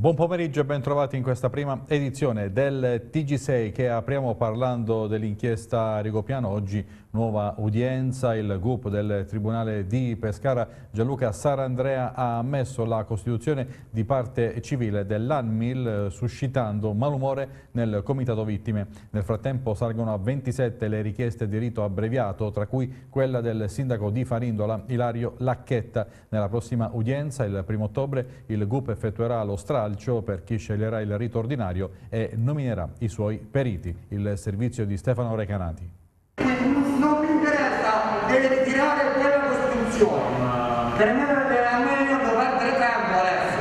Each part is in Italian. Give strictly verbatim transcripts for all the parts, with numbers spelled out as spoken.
Buon pomeriggio e ben trovati in questa prima edizione del T G sei che apriamo parlando dell'inchiesta Rigopiano. Oggi nuova udienza, il G U P del Tribunale di Pescara, Gianluca Sarandrea, ha ammesso la costituzione di parte civile dell'ANMIL suscitando malumore nel comitato vittime. Nel frattempo salgono a ventisette le richieste di rito abbreviato, tra cui quella del sindaco di Farindola, Ilario Lacchetta. Nella prossima udienza, il primo ottobre, il G U P effettuerà lo stralcio per chi sceglierà il rito ordinario e nominerà i suoi periti. Il servizio di Stefano Recanati. Non mi interessa, deve ritirare quella Costituzione. Per me è meglio dover tre campo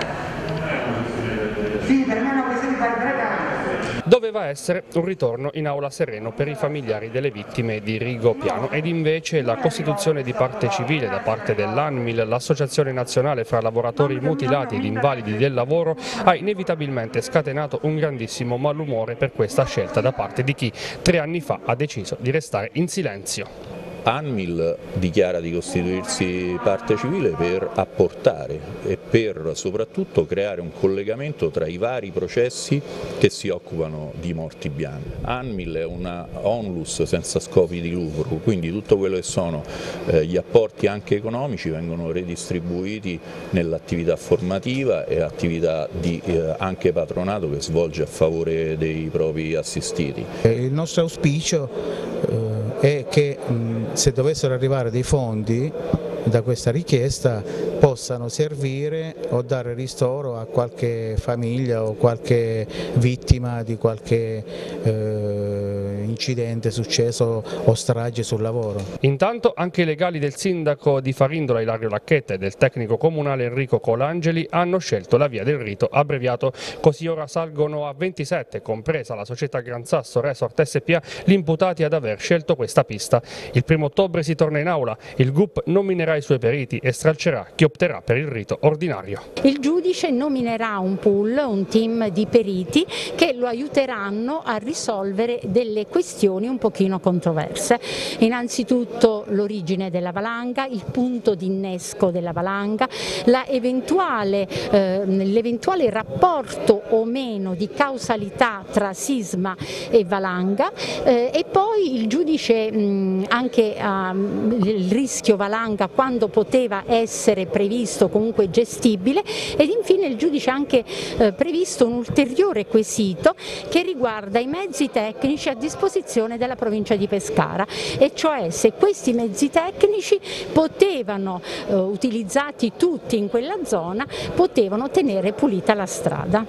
adesso. Sì, per me è una questione di fare tre campi. Doveva essere un ritorno in aula sereno per i familiari delle vittime di Rigopiano ed invece la costituzione di parte civile da parte dell'ANMIL, l'Associazione Nazionale fra Lavoratori Mutilati ed Invalidi del Lavoro, ha inevitabilmente scatenato un grandissimo malumore per questa scelta da parte di chi tre anni fa ha deciso di restare in silenzio. ANMIL dichiara di costituirsi parte civile per apportare e per soprattutto creare un collegamento tra i vari processi che si occupano di morti bianche. ANMIL è una onlus senza scopi di lucro, quindi tutto quello che sono eh, gli apporti anche economici vengono redistribuiti nell'attività formativa e attività di eh, anche patronato che svolge a favore dei propri assistiti. Il nostro auspicio eh, è che mh, se dovessero arrivare dei fondi da questa richiesta possano servire o dare ristoro a qualche famiglia o qualche vittima di qualche eh, incidente successo o strage sul lavoro. Intanto anche i legali del sindaco di Farindola Ilario Lacchetta e del tecnico comunale Enrico Colangeli hanno scelto la via del rito abbreviato, così ora salgono a ventisette, compresa la società Gran Sasso Resort S P A, gli imputati ad aver scelto questa pista. Il primo ottobre si torna in aula, il G U P nominerà i suoi periti e stralcerà chi opterà per il rito ordinario. Il giudice nominerà un pool, un team di periti che lo aiuteranno a risolvere delle questioni un pochino controverse. Innanzitutto l'origine della valanga, il punto di innesco della valanga, l'eventuale eh, l'eventuale rapporto o meno di causalità tra sisma e valanga eh, e poi il giudice mh, anche um, il rischio valanga quando poteva essere previsto, comunque gestibile, ed infine il giudice ha anche eh, previsto un ulteriore quesito che riguarda i mezzi tecnici a disposizione della provincia di Pescara, e cioè se questi mezzi tecnici potevano, eh, utilizzati tutti in quella zona, potevano tenere pulita la strada.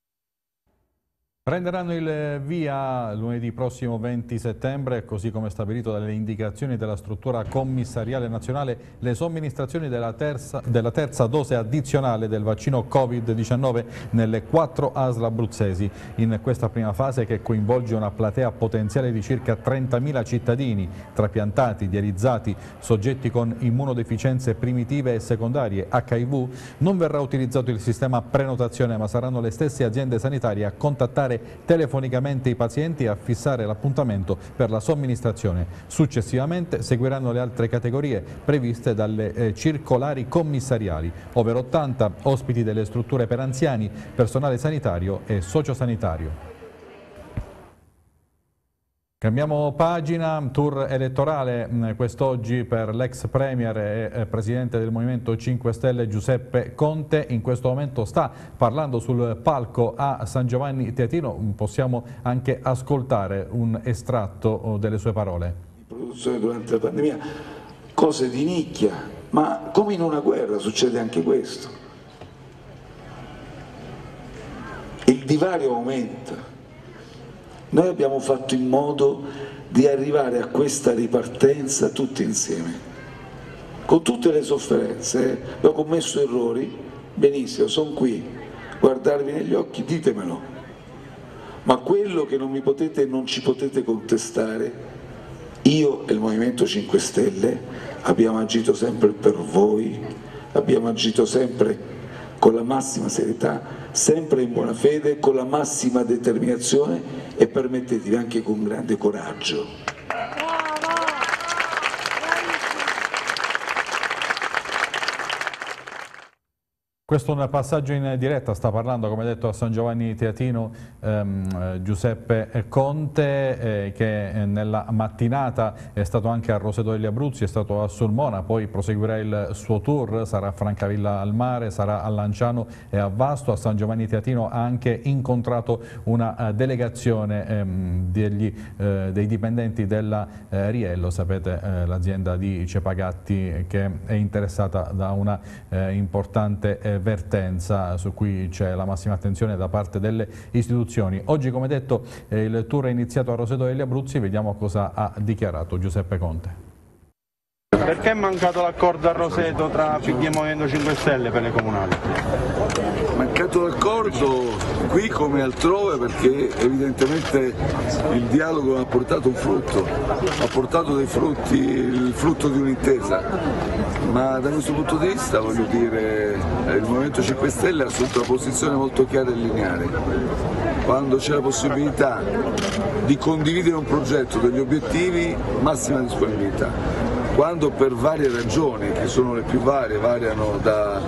Prenderanno il via lunedì prossimo venti settembre, così come stabilito dalle indicazioni della struttura commissariale nazionale, le somministrazioni della terza, della terza dose addizionale del vaccino Covid diciannove nelle quattro A S L abruzzesi. In questa prima fase, che coinvolge una platea potenziale di circa trentamila cittadini, trapiantati, dializzati, soggetti con immunodeficienze primitive e secondarie, H I V, non verrà utilizzato il sistema prenotazione, ma saranno le stesse aziende sanitarie a contattare telefonicamente i pazienti e a fissare l'appuntamento per la somministrazione. Successivamente seguiranno le altre categorie previste dalle eh, circolari commissariali, ovvero ottanta ospiti delle strutture per anziani, personale sanitario e sociosanitario. Cambiamo pagina, tour elettorale quest'oggi per l'ex premier e presidente del Movimento cinque Stelle Giuseppe Conte. In questo momento sta parlando sul palco a San Giovanni Teatino, possiamo anche ascoltare un estratto delle sue parole. Produzione durante la pandemia, cose di nicchia, ma come in una guerra succede anche questo. Il divario aumenta. Noi abbiamo fatto in modo di arrivare a questa ripartenza tutti insieme, con tutte le sofferenze. Eh? Ho commesso errori, benissimo, sono qui, guardarvi negli occhi, ditemelo, ma quello che non mi potete e non ci potete contestare, io e il Movimento cinque Stelle abbiamo agito sempre per voi, abbiamo agito sempre con la massima serietà, sempre in buona fede, con la massima determinazione e permettetevi anche con grande coraggio. Questo è un passaggio in diretta, sta parlando come detto a San Giovanni Teatino ehm, Giuseppe Conte eh, che nella mattinata è stato anche a Roseto degli Abruzzi, è stato a Sulmona, poi proseguirà il suo tour, sarà a Francavilla al Mare, sarà a Lanciano e a Vasto. A San Giovanni Teatino ha anche incontrato una uh, delegazione ehm, degli, eh, dei dipendenti della eh, Riello, sapete eh, l'azienda di Cepagatti che è interessata da una eh, importante eh, vertenza su cui c'è la massima attenzione da parte delle istituzioni. Oggi, come detto, eh, il tour è iniziato a Roseto degli Abruzzi, vediamo cosa ha dichiarato Giuseppe Conte. Perché è mancato l'accordo a Roseto tra P D e Movimento cinque Stelle per le comunali? Mancato l'accordo qui come altrove perché evidentemente il dialogo ha portato un frutto, ha portato dei frutti, il frutto di un'intesa, ma da questo punto di vista voglio dire il Movimento cinque Stelle ha assunto una posizione molto chiara e lineare. Quando c'è la possibilità di condividere un progetto, degli obiettivi, massima disponibilità. Quando per varie ragioni, che sono le più varie, variano da,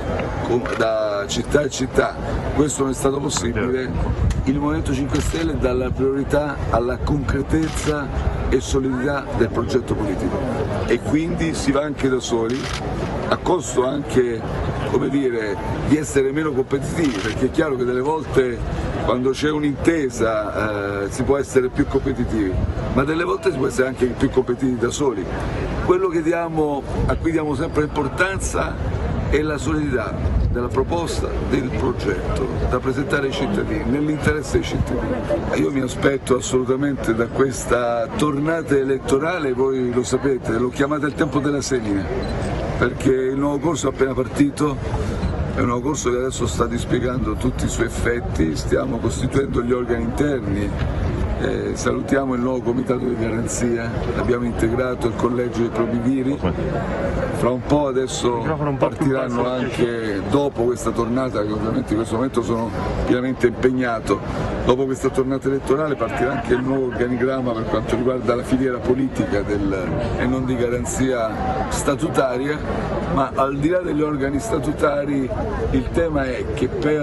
da città a città, questo non è stato possibile, il Movimento cinque Stelle dà la priorità alla concretezza e solidità del progetto politico e quindi si va anche da soli, a costo anche, come dire, di essere meno competitivi, perché è chiaro che delle volte quando c'è un'intesa eh, si può essere più competitivi, ma delle volte si può essere anche più competitivi da soli. Quello che diamo, a cui diamo sempre importanza è la solidità della proposta, del progetto da presentare ai cittadini, nell'interesse dei cittadini. Io mi aspetto assolutamente da questa tornata elettorale, voi lo sapete, lo chiamate il tempo della semina, perché il nuovo corso è appena partito, è un nuovo corso che adesso sta dispiegando tutti i suoi effetti, stiamo costituendo gli organi interni. Eh, salutiamo il nuovo comitato di garanzia, abbiamo integrato il collegio dei probiviri, fra un po' adesso partiranno anche, dopo questa tornata, che ovviamente in questo momento sono pienamente impegnato, dopo questa tornata elettorale partirà anche il nuovo organigramma per quanto riguarda la filiera politica del, e non di garanzia statutaria, ma al di là degli organi statutari il tema è che per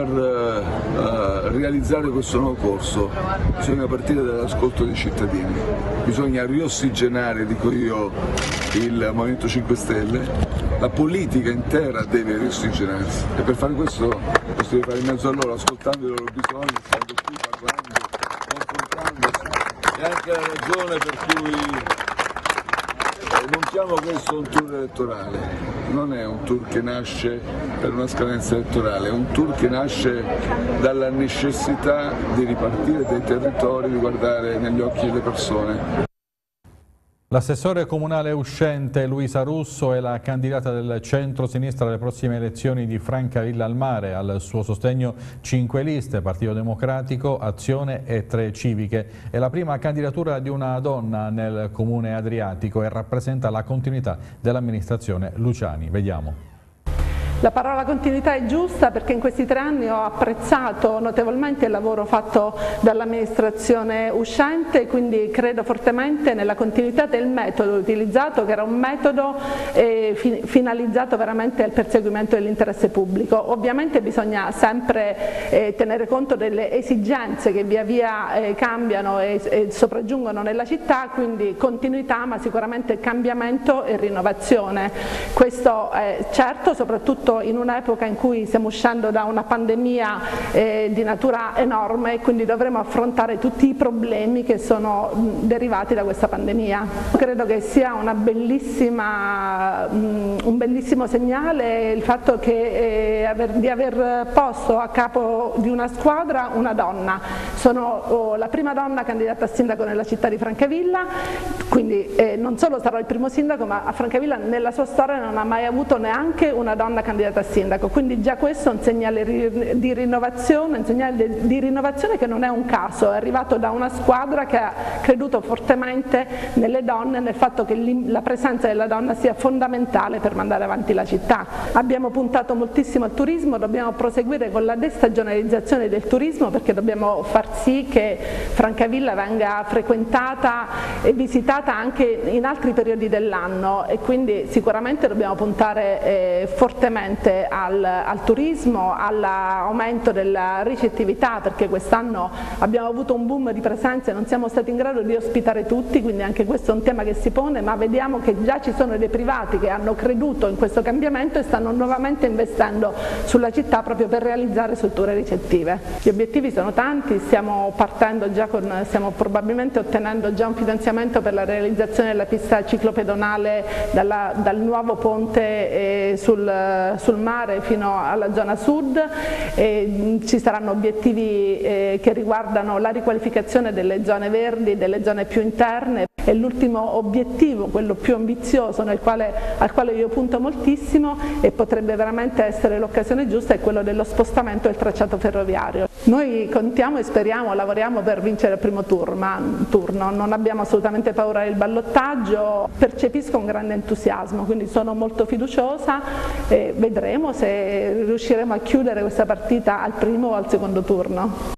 uh, realizzare questo nuovo corso bisogna partire dall'ascolto dei cittadini, bisogna riossigenare, dico io, il Movimento cinque Stelle, la politica intera deve riossigenarsi e per fare questo lo si deve fare in mezzo a loro, ascoltando i loro bisogni, stando qui, parlando, confrontandosi, e anche la ragione per cui non chiamo questo un tour elettorale, non è un tour che nasce per una scadenza elettorale, è un tour che nasce dalla necessità di ripartire dai territori, di guardare negli occhi delle persone. L'assessore comunale uscente Luisa Russo è la candidata del centro-sinistra alle prossime elezioni di Francavilla al Mare. Al suo sostegno cinque liste, Partito Democratico, Azione e tre civiche. È la prima candidatura di una donna nel comune adriatico e rappresenta la continuità dell'amministrazione Luciani. Vediamo. La parola continuità è giusta perché in questi tre anni ho apprezzato notevolmente il lavoro fatto dall'amministrazione uscente, quindi credo fortemente nella continuità del metodo utilizzato, che era un metodo eh, fi finalizzato veramente al perseguimento dell'interesse pubblico. Ovviamente bisogna sempre eh, tenere conto delle esigenze che via via eh, cambiano e, e sopraggiungono nella città, quindi continuità ma sicuramente cambiamento e rinnovazione. Questo è certo, soprattutto in un'epoca in cui stiamo uscendo da una pandemia eh, di natura enorme e quindi dovremo affrontare tutti i problemi che sono mh, derivati da questa pandemia. Credo che sia una bellissima, mh, un bellissimo segnale il fatto che, eh, aver, di aver posto a capo di una squadra una donna. Sono oh, la prima donna candidata a sindaco nella città di Francavilla, quindi eh, non solo sarò il primo sindaco, ma a Francavilla nella sua storia non ha mai avuto neanche una donna candidata a sindaco, quindi già questo è un segnale di rinnovazione, un segnale di rinnovazione che non è un caso, è arrivato da una squadra che ha creduto fortemente nelle donne, nel fatto che la presenza della donna sia fondamentale per mandare avanti la città. Abbiamo puntato moltissimo al turismo, dobbiamo proseguire con la destagionalizzazione del turismo perché dobbiamo far sì che Francavilla venga frequentata e visitata anche in altri periodi dell'anno e quindi sicuramente dobbiamo puntare eh, fortemente inerente al, al turismo, all'aumento della ricettività, perché quest'anno abbiamo avuto un boom di presenze e non siamo stati in grado di ospitare tutti, quindi anche questo è un tema che si pone, ma vediamo che già ci sono dei privati che hanno creduto in questo cambiamento e stanno nuovamente investendo sulla città proprio per realizzare strutture ricettive. Gli obiettivi sono tanti, stiamo partendo già con, stiamo probabilmente ottenendo già un finanziamento per la realizzazione della pista ciclopedonale dalla, dal nuovo ponte eh, sul, sul mare fino alla zona sud, e ci saranno obiettivi eh, che riguardano la riqualificazione delle zone verdi, delle zone più interne, e l'ultimo obiettivo, quello più ambizioso nel quale, al quale io punto moltissimo e potrebbe veramente essere l'occasione giusta, è quello dello spostamento del tracciato ferroviario. Noi contiamo e speriamo, lavoriamo per vincere il primo turno, non abbiamo assolutamente paura del ballottaggio, percepisco un grande entusiasmo, quindi sono molto fiduciosa e vedremo se riusciremo a chiudere questa partita al primo o al secondo turno.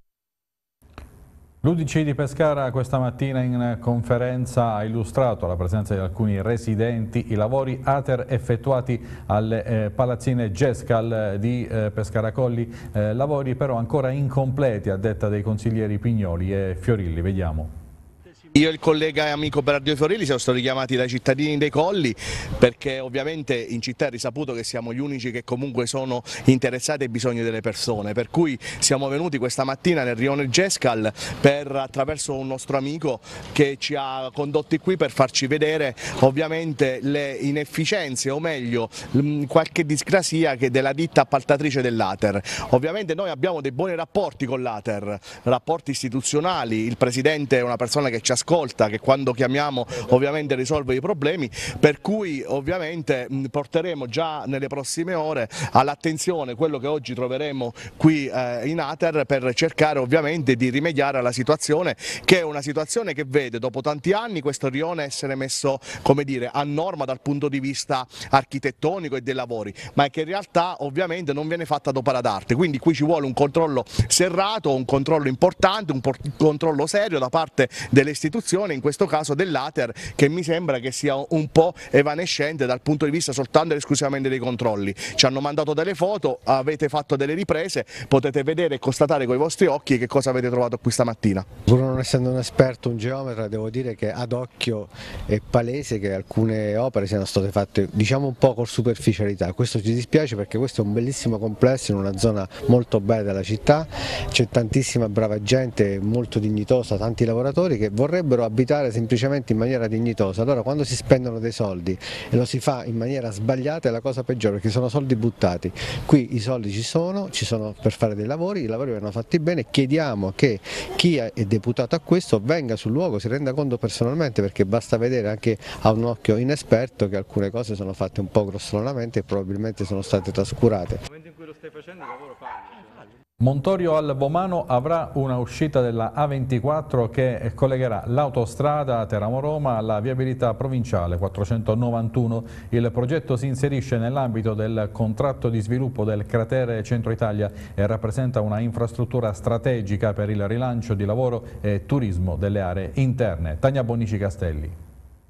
L'U D C di Pescara questa mattina in conferenza ha illustrato alla presenza di alcuni residenti i lavori ATER effettuati alle eh, palazzine Gescal di eh, Pescara Colli, eh, lavori però ancora incompleti a detta dei consiglieri Pignoli e Fiorilli. Vediamo. Io e il collega e amico Bernardo Fiorilli siamo stati chiamati dai cittadini dei Colli, perché ovviamente in città è risaputo che siamo gli unici che comunque sono interessati ai bisogni delle persone, per cui siamo venuti questa mattina nel rione Gescal per, attraverso un nostro amico che ci ha condotti qui per farci vedere ovviamente le inefficienze, o meglio qualche discrasia che della ditta appaltatrice dell'ATER. Ovviamente noi abbiamo dei buoni rapporti con l'ATER, rapporti istituzionali, il presidente è una persona che ci ascolta, che quando chiamiamo ovviamente risolve i problemi, per cui ovviamente porteremo già nelle prossime ore all'attenzione quello che oggi troveremo qui eh, in ATER, per cercare ovviamente di rimediare alla situazione, che è una situazione che vede dopo tanti anni questo rione essere messo, come dire, a norma dal punto di vista architettonico e dei lavori, ma che in realtà ovviamente non viene fatta ad opera d'arte, quindi qui ci vuole un controllo serrato, un controllo importante, un controllo serio da parte delle istituzioni, in questo caso dell'ATER, che mi sembra che sia un po' evanescente dal punto di vista soltanto ed esclusivamente dei controlli. Ci hanno mandato delle foto, avete fatto delle riprese, potete vedere e constatare con i vostri occhi che cosa avete trovato qui stamattina. Pur non essendo un esperto, un geometra, devo dire che ad occhio è palese che alcune opere siano state fatte, diciamo, un po' con superficialità. Questo ci dispiace perché questo è un bellissimo complesso in una zona molto bella della città, c'è tantissima brava gente, molto dignitosa, tanti lavoratori che vorrebbero abitare semplicemente in maniera dignitosa. Allora quando si spendono dei soldi e lo si fa in maniera sbagliata è la cosa peggiore, perché sono soldi buttati. Qui i soldi ci sono, ci sono per fare dei lavori, i lavori vanno fatti bene, chiediamo che chi è deputato a questo venga sul luogo, si renda conto personalmente, perché basta vedere anche a un occhio inesperto che alcune cose sono fatte un po' grossolanamente e probabilmente sono state trascurate. Nel momento in cui lo stai facendo il lavoro fallo. Montorio al Vomano avrà una uscita della A ventiquattro che collegherà l'autostrada Teramo-Roma alla viabilità provinciale quattrocentonovantuno. Il progetto si inserisce nell'ambito del contratto di sviluppo del cratere Centro Italia e rappresenta una infrastruttura strategica per il rilancio di lavoro e turismo delle aree interne. Tania Bonici Castelli.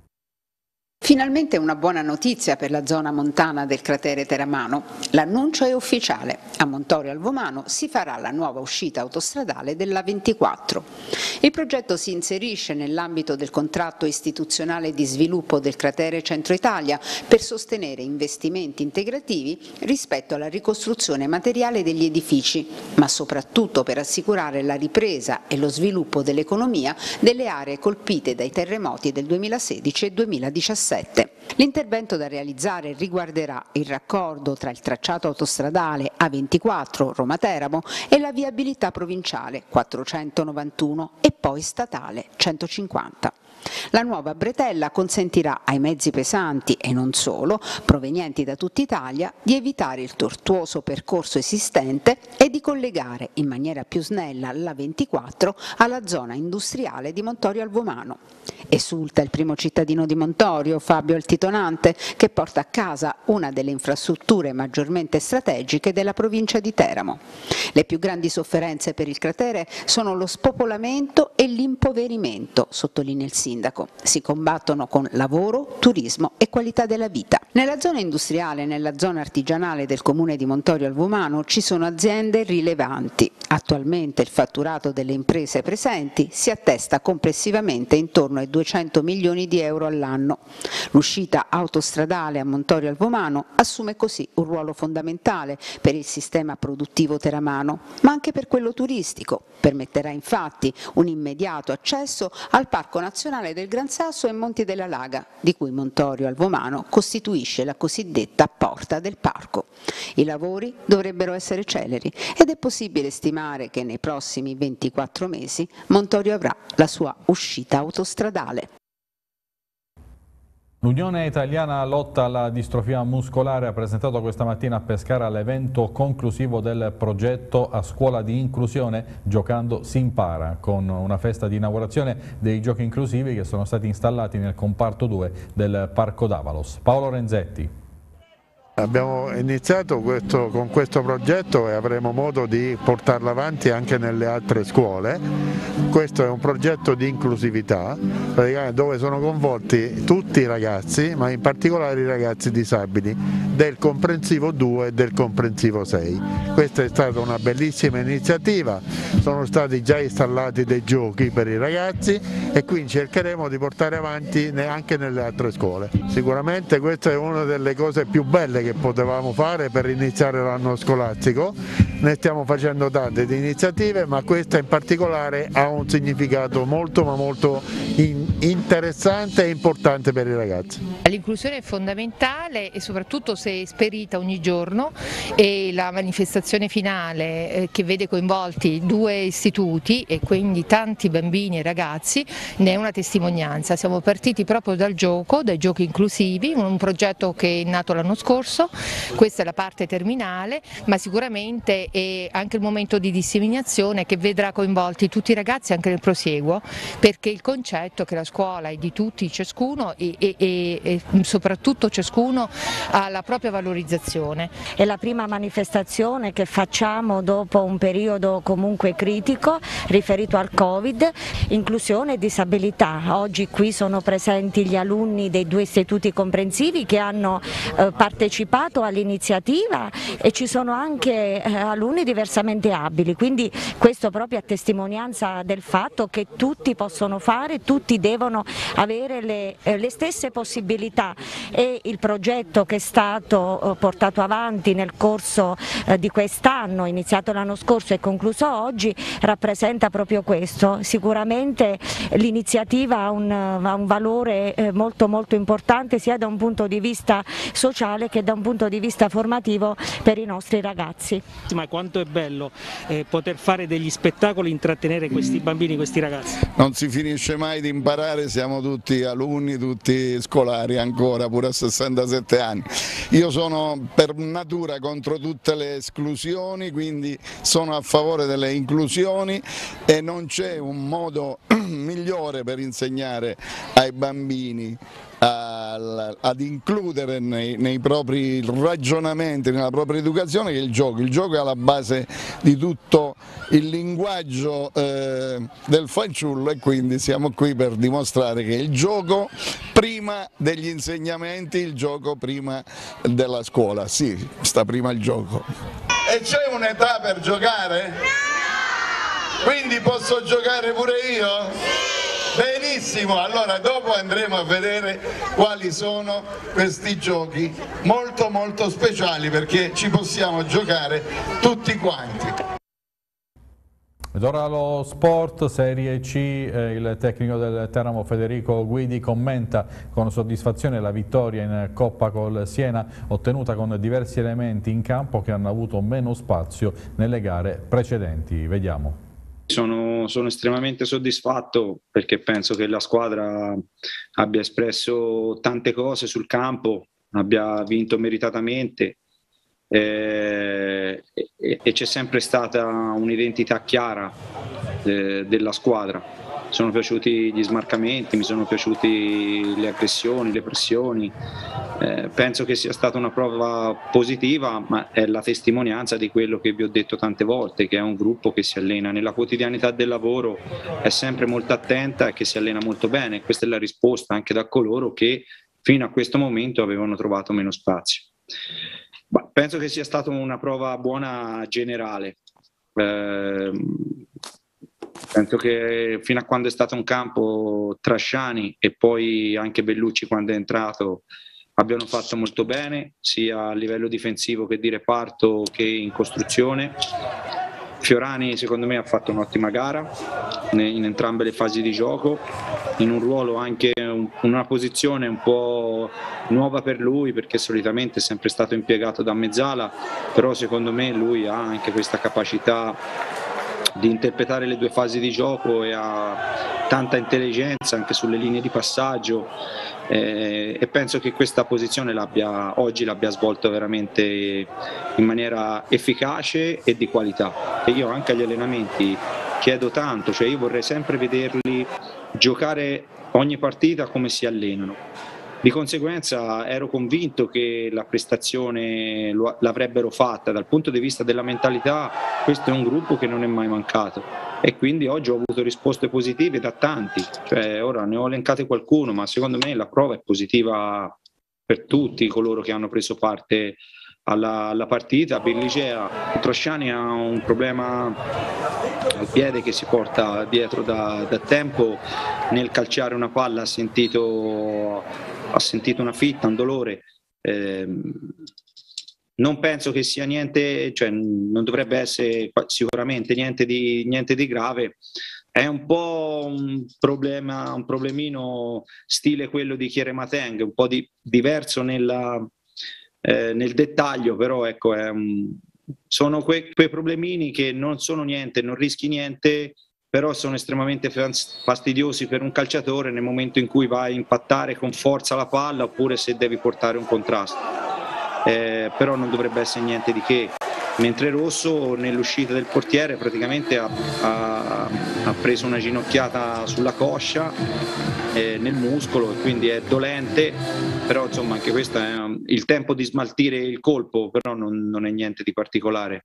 Finalmente una buona notizia per la zona montana del cratere Teramano. L'annuncio è ufficiale. A Montorio al Vomano si farà la nuova uscita autostradale dell'A ventiquattro. Il progetto si inserisce nell'ambito del contratto istituzionale di sviluppo del cratere Centro Italia per sostenere investimenti integrativi rispetto alla ricostruzione materiale degli edifici, ma soprattutto per assicurare la ripresa e lo sviluppo dell'economia delle aree colpite dai terremoti del duemilasedici e duemiladiciassette. L'intervento da realizzare riguarderà il raccordo tra il tracciato autostradale A ventiquattro Roma-Teramo e la viabilità provinciale quattrocentonovantuno e poi statale centocinquanta. La nuova bretella consentirà ai mezzi pesanti e non solo, provenienti da tutta Italia, di evitare il tortuoso percorso esistente e di collegare in maniera più snella l'A ventiquattro alla zona industriale di Montorio al Vomano. Esulta il primo cittadino di Montorio, Fabio Altitonante, che porta a casa una delle infrastrutture maggiormente strategiche della provincia di Teramo. Le più grandi sofferenze per il cratere sono lo spopolamento e l'impoverimento, sottolinea il sindaco. Si combattono con lavoro, turismo e qualità della vita. Nella zona industriale e nella zona artigianale del comune di Montorio al Vomano ci sono aziende rilevanti. Attualmente il fatturato delle imprese presenti si attesta complessivamente intorno ai duecento milioni di euro all'anno. L'uscita autostradale a Montorio al Vomano assume così un ruolo fondamentale per il sistema produttivo teramano, ma anche per quello turistico. Permetterà infatti un immediato accesso al Parco Nazionale del Gran Sasso e Monti della Laga, di cui Montorio al Vomano costituisce la cosiddetta porta del parco. I lavori dovrebbero essere celeri ed è possibile stimare che nei prossimi ventiquattro mesi Montorio avrà la sua uscita autostradale. L'Unione Italiana Lotta alla Distrofia Muscolare ha presentato questa mattina a Pescara l'evento conclusivo del progetto A Scuola di Inclusione Giocando si impara, con una festa di inaugurazione dei giochi inclusivi che sono stati installati nel comparto due del Parco d'Avalos. Paolo Renzetti. Abbiamo iniziato questo, con questo progetto e avremo modo di portarlo avanti anche nelle altre scuole. Questo è un progetto di inclusività dove sono coinvolti tutti i ragazzi, ma in particolare i ragazzi disabili del comprensivo due e del comprensivo sei. Questa è stata una bellissima iniziativa, sono stati già installati dei giochi per i ragazzi e quindi cercheremo di portare avanti anche nelle altre scuole. Sicuramente questa è una delle cose più belle che che potevamo fare per iniziare l'anno scolastico. Ne stiamo facendo tante di iniziative, ma questa in particolare ha un significato molto ma molto in interessante e importante per i ragazzi. L'inclusione è fondamentale e soprattutto se esperita ogni giorno, e la manifestazione finale eh, che vede coinvolti due istituti e quindi tanti bambini e ragazzi ne è una testimonianza. Siamo partiti proprio dal gioco, dai giochi inclusivi, un progetto che è nato l'anno scorso. Questa è la parte terminale, ma sicuramente è anche il momento di disseminazione che vedrà coinvolti tutti i ragazzi anche nel prosieguo, perché il concetto che la scuola è di tutti, ciascuno e, e, e, e soprattutto ciascuno ha la propria valorizzazione. È la prima manifestazione che facciamo dopo un periodo comunque critico riferito al Covid, inclusione e disabilità. Oggi qui sono presenti gli alunni dei due istituti comprensivi che hanno eh, partecipato all'iniziativa e ci sono anche eh, alunni diversamente abili, quindi questo proprio a testimonianza del fatto che tutti possono fare, tutti devono avere le, eh, le stesse possibilità, e il progetto che è stato eh, portato avanti nel corso eh, di quest'anno, iniziato l'anno scorso e concluso oggi, rappresenta proprio questo. Sicuramente l'iniziativa ha un, ha un valore eh, molto molto importante sia da un punto di vista sociale che da un punto di vista formativo per i nostri ragazzi. Ma quanto è bello eh, poter fare degli spettacoli, intrattenere questi bambini, questi ragazzi. Non si finisce mai di imparare, siamo tutti alunni, tutti scolari ancora, pure a sessantasette anni. Io sono per natura contro tutte le esclusioni, quindi sono a favore delle inclusioni e non c'è un modo migliore per insegnare ai bambini ad includere nei, nei propri ragionamenti, nella propria educazione, che il gioco. Il gioco è alla base di tutto il linguaggio eh, del fanciullo, e quindi siamo qui per dimostrare che il gioco prima degli insegnamenti, il gioco prima della scuola. Sì, sta prima il gioco. E c'è un'età per giocare? No! Quindi posso giocare pure io? Benissimo, allora dopo andremo a vedere quali sono questi giochi molto molto speciali, perché ci possiamo giocare tutti quanti. Ed ora lo sport, Serie C, eh, il tecnico del Teramo Federico Guidi commenta con soddisfazione la vittoria in Coppa col Siena, ottenuta con diversi elementi in campo che hanno avuto meno spazio nelle gare precedenti. Vediamo. Sono, sono estremamente soddisfatto perché penso che la squadra abbia espresso tante cose sul campo, abbia vinto meritatamente eh, e, e c'è sempre stata un'identità chiara eh, della squadra. sono piaciuti gli smarcamenti, mi sono piaciuti le aggressioni, le pressioni. Eh, penso che sia stata una prova positiva, ma è la testimonianza di quello che vi ho detto tante volte, che è un gruppo che si allena nella quotidianità del lavoro, è sempre molto attenta e che si allena molto bene. Questa è la risposta anche da coloro che fino a questo momento avevano trovato meno spazio. Ma penso che sia stata una prova buona generale. Eh, penso che fino a quando è stato un campo Trasciani e poi anche Bellucci quando è entrato abbiano fatto molto bene, sia a livello difensivo che di reparto che in costruzione. Fiorani secondo me ha fatto un'ottima gara in entrambe le fasi di gioco, in un ruolo anche in una posizione un po' nuova per lui, perché solitamente è sempre stato impiegato da mezzala, però secondo me lui ha anche questa capacità di interpretare le due fasi di gioco e ha tanta intelligenza anche sulle linee di passaggio, eh, e penso che questa posizione l'abbia, oggi l'abbia svolto veramente in maniera efficace e di qualità. E io anche agli allenamenti chiedo tanto, cioè io vorrei sempre vederli giocare ogni partita come si allenano. Di conseguenza ero convinto che la prestazione lo, l'avrebbero fatta. Dal punto di vista della mentalità, questo è un gruppo che non è mai mancato e quindi oggi ho avuto risposte positive da tanti, cioè ora ne ho elencate qualcuno, ma secondo me la prova è positiva per tutti coloro che hanno preso parte alla, alla partita. Birligea, Trasciani ha un problema al piede che si porta dietro da, da tempo, nel calciare una palla ha sentito, ha sentito una fitta, un dolore. Eh, non penso che sia niente, cioè non dovrebbe essere sicuramente niente di, niente di grave. È un po' un problema, un problemino stile quello di Chieremateng, un po' di, diverso nella, eh, nel dettaglio, però ecco, è un, sono que, quei problemini che non sono niente, non rischi niente, però sono estremamente fastidiosi per un calciatore nel momento in cui vai a impattare con forza la palla oppure se devi portare un contrasto. Eh, però non dovrebbe essere niente di che, mentre Rosso nell'uscita del portiere praticamente ha, ha, ha preso una ginocchiata sulla coscia, eh, nel muscolo, e quindi è dolente, però insomma anche questo è um, il tempo di smaltire il colpo, però non, non è niente di particolare.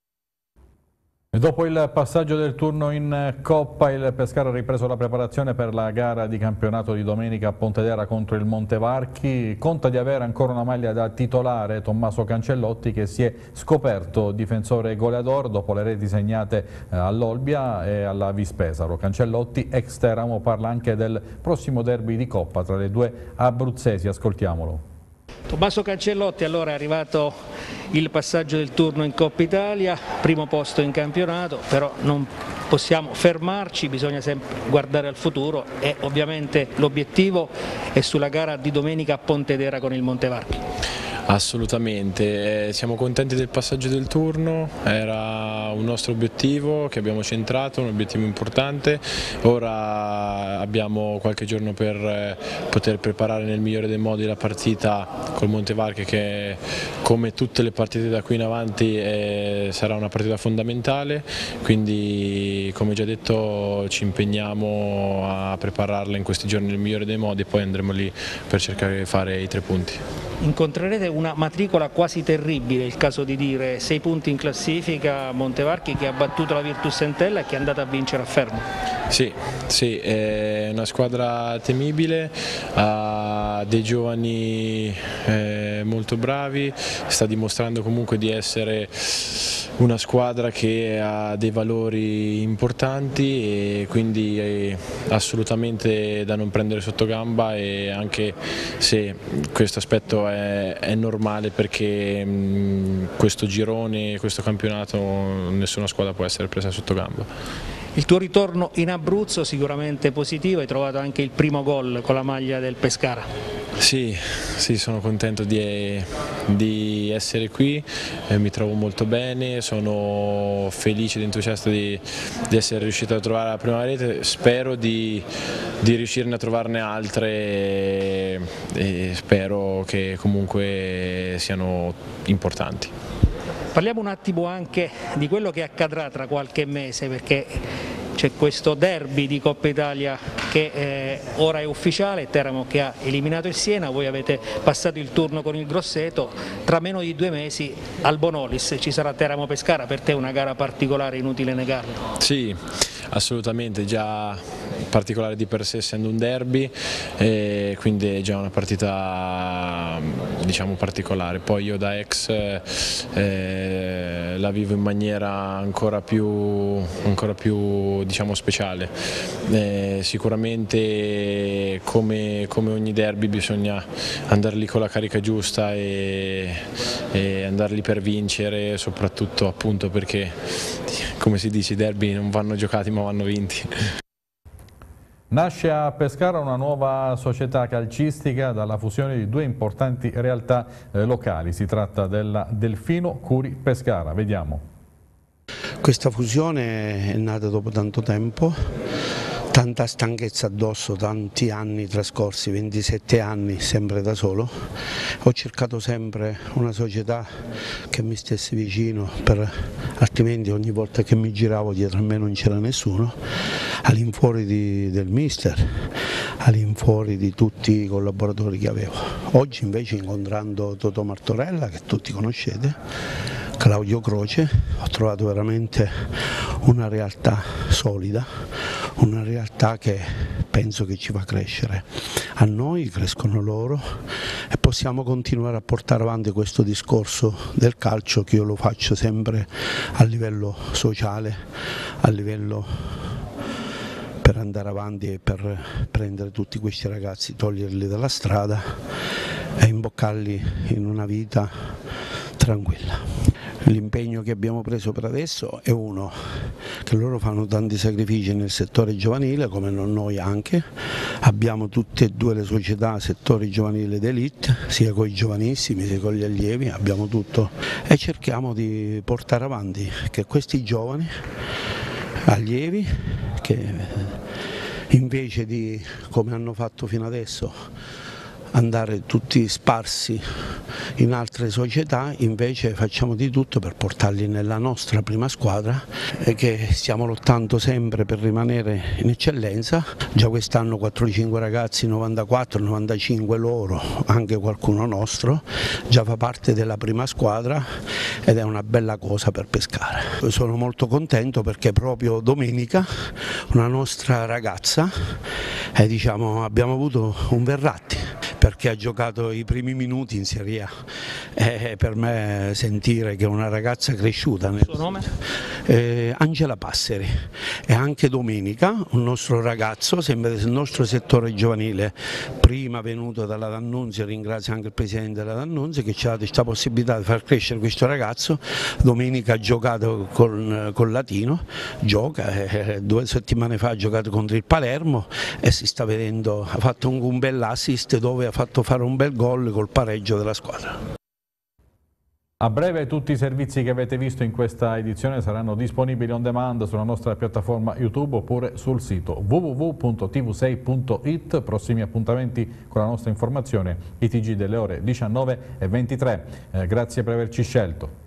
E dopo il passaggio del turno in Coppa, il Pescara ha ripreso la preparazione per la gara di campionato di domenica a Pontedera contro il Montevarchi. Conta di avere ancora una maglia da titolare Tommaso Cancellotti, che si è scoperto difensore goleador dopo le reti segnate all'Olbia e alla Vispesaro. Cancellotti, ex Teramo, parla anche del prossimo derby di Coppa tra le due abruzzesi. Ascoltiamolo. Tommaso Cancellotti, allora è arrivato il passaggio del turno in Coppa Italia, primo posto in campionato, però non possiamo fermarci, bisogna sempre guardare al futuro e ovviamente l'obiettivo è sulla gara di domenica a Pontedera con il Montevarchi. Assolutamente, eh, siamo contenti del passaggio del turno, era un nostro obiettivo che abbiamo centrato, un obiettivo importante. Ora abbiamo qualche giorno per eh, poter preparare nel migliore dei modi la partita col Montevarchi, che come tutte le partite da qui in avanti eh, sarà una partita fondamentale, quindi come già detto ci impegniamo a prepararla in questi giorni nel migliore dei modi e poi andremo lì per cercare di fare i tre punti. Incontrerete una matricola quasi terribile, il caso di dire, sei punti in classifica, Montevarchi che ha battuto la Virtus Entella e che è andata a vincere a Fermo. Sì, sì, è una squadra temibile, ha dei giovani eh, molto bravi, sta dimostrando comunque di essere una squadra che ha dei valori importanti e quindi è assolutamente da non prendere sotto gamba, e anche se questo aspetto è, è normale perché mh, questo girone, questo campionato, nessuna squadra può essere presa sotto gamba. Il tuo ritorno in Abruzzo sicuramente positivo, hai trovato anche il primo gol con la maglia del Pescara. Sì, sì, sono contento di, di essere qui, eh, mi trovo molto bene, sono felice ed entusiasta di, di essere riuscito a trovare la prima rete, spero di, di riuscirne a trovarne altre e, e spero che comunque siano importanti. Parliamo un attimo anche di quello che accadrà tra qualche mese, perché c'è questo derby di Coppa Italia che eh, ora è ufficiale, Teramo che ha eliminato il Siena, voi avete passato il turno con il Grosseto, tra meno di due mesi al Bonolis ci sarà Teramo Pescara, per te è una gara particolare, inutile negarlo. Sì, assolutamente, già particolare di per sé essendo un derby, e quindi è già una partita diciamo particolare. Poi io da ex eh, la vivo in maniera ancora più, ancora più diciamo speciale. Eh, sicuramente come, come ogni derby bisogna andare lì con la carica giusta e, e andare lì per vincere, soprattutto appunto perché come si dice i derby non vanno giocati ma vanno vinti. Nasce a Pescara una nuova società calcistica dalla fusione di due importanti realtà eh, locali. Si tratta della Delfino Curi Pescara. Vediamo. Questa fusione è nata dopo tanto tempo, tanta stanchezza addosso, tanti anni trascorsi, ventisette anni sempre da solo. Ho cercato sempre una società che mi stesse vicino, per, altrimenti ogni volta che mi giravo dietro a me non c'era nessuno, all'infuori di, del mister, all'infuori di tutti i collaboratori che avevo. Oggi invece, incontrando Totò Martorella, che tutti conoscete, Claudio Croce, ho trovato veramente una realtà solida, una realtà che penso che ci fa crescere. A noi crescono loro e possiamo continuare a portare avanti questo discorso del calcio, che io lo faccio sempre a livello sociale, a livello per andare avanti e per prendere tutti questi ragazzi, toglierli dalla strada e imboccarli in una vita tranquilla. L'impegno che abbiamo preso per adesso è uno, che loro fanno tanti sacrifici nel settore giovanile, come noi anche, abbiamo tutte e due le società settore giovanile d'elite, sia con i giovanissimi sia con gli allievi, abbiamo tutto e cerchiamo di portare avanti che questi giovani allievi, che invece di, come hanno fatto fino adesso, andare tutti sparsi in altre società, invece facciamo di tutto per portarli nella nostra prima squadra, e che stiamo lottando sempre per rimanere in eccellenza. Già quest'anno quattro cinque ragazzi, novantaquattro novantacinque loro, anche qualcuno nostro, già fa parte della prima squadra ed è una bella cosa per Pescara. Sono molto contento perché proprio domenica una nostra ragazza, eh, diciamo, abbiamo avuto un Verratti, perché ha giocato i primi minuti in Serie A, e per me sentire che una ragazza cresciuta, nel suo nome? Eh, Angela Passeri, e anche domenica un nostro ragazzo, sempre del nostro settore giovanile, prima venuto dalla D'Annunzio, ringrazio anche il presidente della D'Annunzio che ci ha dato questa possibilità di far crescere questo ragazzo. Domenica ha giocato con, con Latino, gioca, eh, due settimane fa ha giocato contro il Palermo e si sta vedendo, ha fatto un, un bel assist dove ha fatto fare un bel gol col pareggio della squadra. A breve tutti i servizi che avete visto in questa edizione saranno disponibili on demand sulla nostra piattaforma YouTube oppure sul sito w w w punto t v sei punto it. Prossimi appuntamenti con la nostra informazione, i T G delle ore diciannove e ventitré. Eh, grazie per averci scelto.